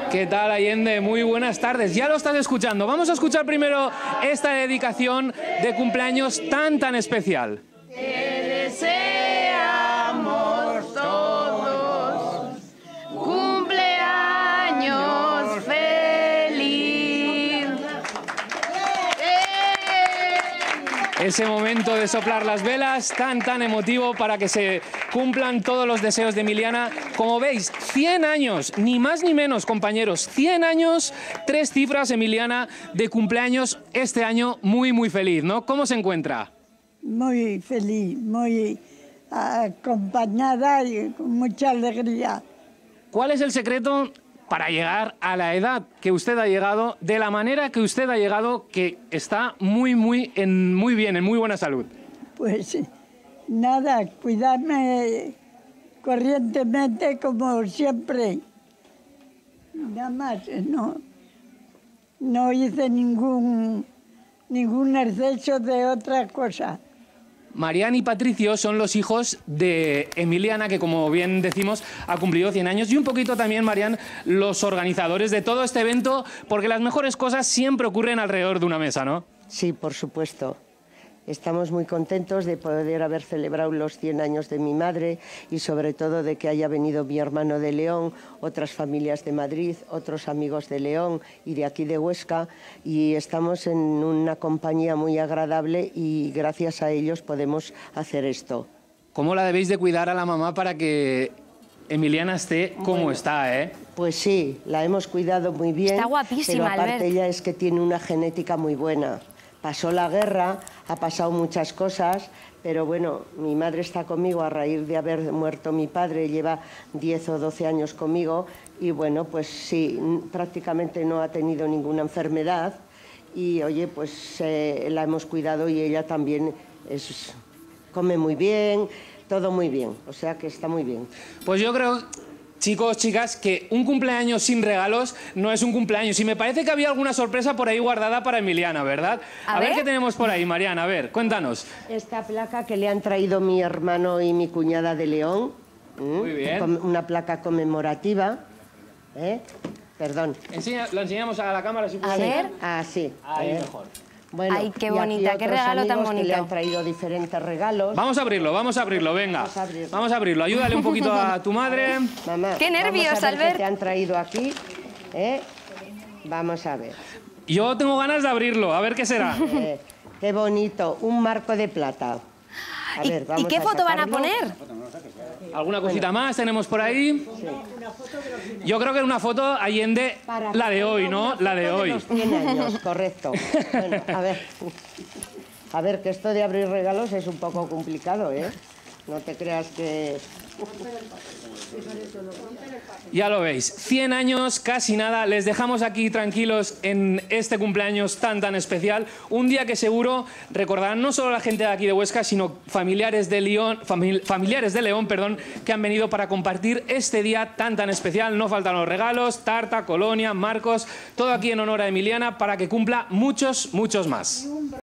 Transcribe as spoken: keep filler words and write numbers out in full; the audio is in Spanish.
¿Qué tal, Allende? Muy buenas tardes. Ya lo estás escuchando. Vamos a escuchar primero esta dedicación de cumpleaños tan, tan especial. Te deseamos todos cumpleaños feliz. Ese momento de soplar las velas tan, tan emotivo para que se cumplan todos los deseos de Emiliana. Como veis, cien años, ni más ni menos, compañeros. cien años, tres cifras, Emiliana, de cumpleaños este año. Muy, muy feliz, ¿no? ¿Cómo se encuentra? Muy feliz, muy acompañada y con mucha alegría. ¿Cuál es el secreto para llegar a la edad que usted ha llegado, de la manera que usted ha llegado, que está muy, muy, en, muy bien, en muy buena salud? Pues nada, cuidarme corrientemente como siempre. Nada más, no, no hice ningún, ningún exceso de otra cosa. Marian y Patricio son los hijos de Emiliana, que como bien decimos ha cumplido cien años, y un poquito también, Marian, los organizadores de todo este evento, porque las mejores cosas siempre ocurren alrededor de una mesa, ¿no? Sí, por supuesto. Estamos muy contentos de poder haber celebrado los cien años de mi madre y sobre todo de que haya venido mi hermano de León, otras familias de Madrid, otros amigos de León y de aquí de Huesca, y estamos en una compañía muy agradable y gracias a ellos podemos hacer esto. ¿Cómo la debéis de cuidar a la mamá para que Emiliana esté como Bueno, está, eh? Pues sí, la hemos cuidado muy bien. Está guapísima, pero aparte Albert. ella es que tiene una genética muy buena. Pasó la guerra, ha pasado muchas cosas, pero bueno, mi madre está conmigo a raíz de haber muerto mi padre, lleva diez o doce años conmigo y bueno, pues sí, prácticamente no ha tenido ninguna enfermedad y oye, pues eh, la hemos cuidado y ella también es, come muy bien, todo muy bien, o sea que está muy bien. Pues yo creo, chicos, chicas, que un cumpleaños sin regalos no es un cumpleaños. Y me parece que había alguna sorpresa por ahí guardada para Emiliana, ¿verdad? A A, ver. ver qué tenemos por ahí, Mariana. A ver, cuéntanos. Esta placa que le han traído mi hermano y mi cuñada de León. Muy bien. Una placa conmemorativa. ¿eh? Perdón. Enseña, la enseñamos a la cámara si A puede. ver. Ah, sí. Ahí eh. mejor. Bueno, Ay, qué y aquí bonita, qué otros regalo tan amigos que le bonito. han traído diferentes regalos. Vamos a abrirlo, vamos a abrirlo, venga. Vamos a abrirlo. Vamos a abrirlo. Ayúdale un poquito a tu madre. Mamá, Qué nervios, vamos a ver Albert. qué te han traído aquí. ¿eh? Vamos a ver. Yo tengo ganas de abrirlo, a ver qué será. Eh, qué bonito, un marco de plata. A ¿Y, ver, ¿y vamos qué a foto van a sacarlo. poner? ¿Alguna cosita más tenemos por ahí? Yo creo que una foto, Allende, Para la de hoy, una ¿no? foto La de hoy. los cien años, correcto. Bueno, a ver. A ver, que esto de abrir regalos es un poco complicado, ¿eh? No te creas que... Ya lo veis, cien años, casi nada. Les dejamos aquí tranquilos en este cumpleaños tan, tan especial. Un día que seguro recordarán no solo la gente de aquí de Huesca, sino familiares de León, famili familiares de León, perdón, que han venido para compartir este día tan, tan especial. No faltan los regalos, tarta, colonia, marcos, todo aquí en honor a Emiliana para que cumpla muchos, muchos más.